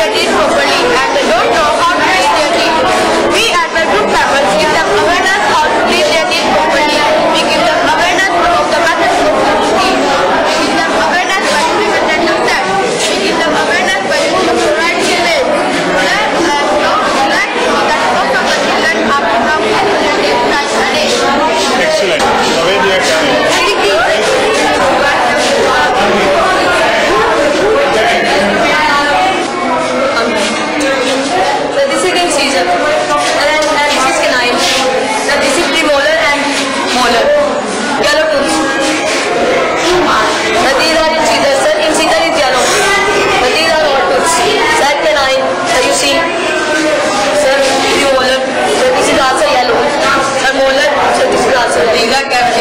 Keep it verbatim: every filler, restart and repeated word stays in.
their teeth properly and they don't know how to brush their teeth. We at the group members give them awareness how to brush their teeth properly. We give them awareness of the methods of brushing teeth. We give them awareness by using the dental set. We give them awareness by using the fluoride image. Learn and know, learn to know that most of the children have to come to their teeth twice a day. Excellent. The way they are done it. These are